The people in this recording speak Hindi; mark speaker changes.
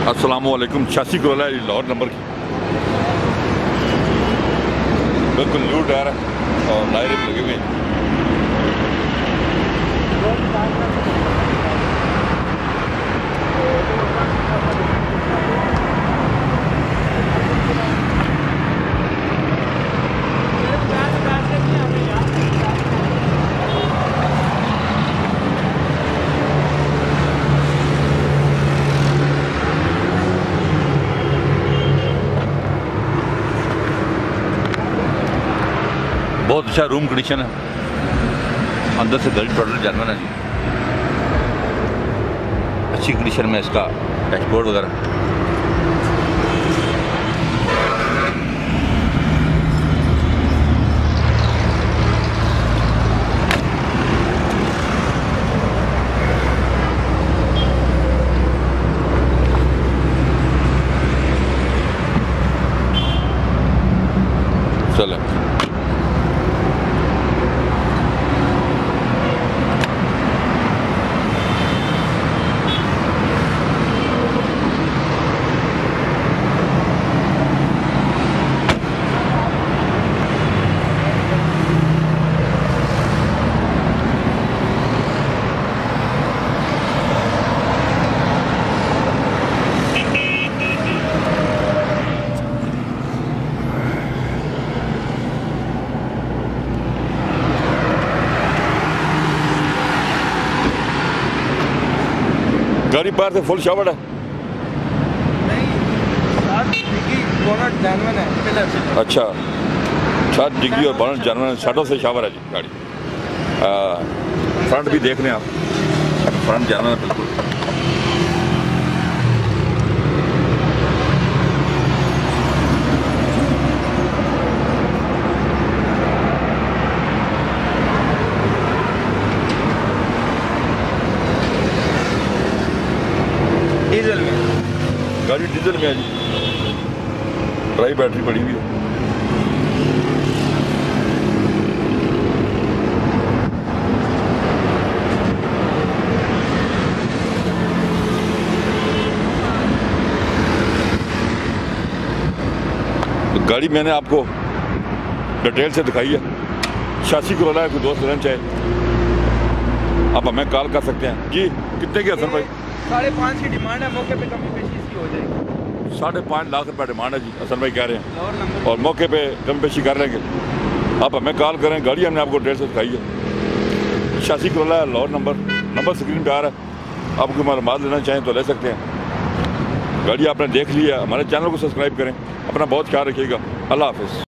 Speaker 1: अस्सलामुअलैकुम। 86 करोला लाहौर नंबर की, बिल्कुल न्यू टायर है और लाइट भी लगे हुए हैं। बहुत अच्छा रूम कंडीशन है, अंदर से गाड़ी टोटल जानवर है जी, अच्छी कंडीशन में इसका डैशबोर्ड वगैरह। चले गाड़ी बाहर से फुल शावर है, अच्छा 7 डिग्री और 12 जानवर शटों से शावर है जी गाड़ी। फ्रंट भी देख लें आप, फ्रंट जानवर है बिल्कुल।
Speaker 2: डीजल में
Speaker 1: गाड़ी डीजल में है जी, ड्राई बैटरी पड़ी हुई है। तो गाड़ी मैंने आपको डिटेल से दिखाई है। 86 करोला है, कोई दोस्त लेना चाहे आप हमें कॉल कर सकते हैं जी। कितने की हसन भाई?
Speaker 2: 5.5 की डिमांड है, मौके पे कमी पेशी इसकी हो जाएगी।
Speaker 1: 5.5 लाख रुपये डिमांड है जी, हसन भाई कह रहे हैं, और मौके पे कम पेशी कर लेंगे। आप हमें कॉल करें, गाड़ी हमने आपको डिटेल से दिखाई है। 86 करोला है, लाहौर नंबर स्क्रीन पे आ रहा है। आपको मालूमात लेना चाहें तो ले सकते हैं। गाड़ी आपने देख ली है, हमारे चैनल को सब्सक्राइब करें। अपना बहुत ख्याल रखिएगा। अल्लाह हाफिज़।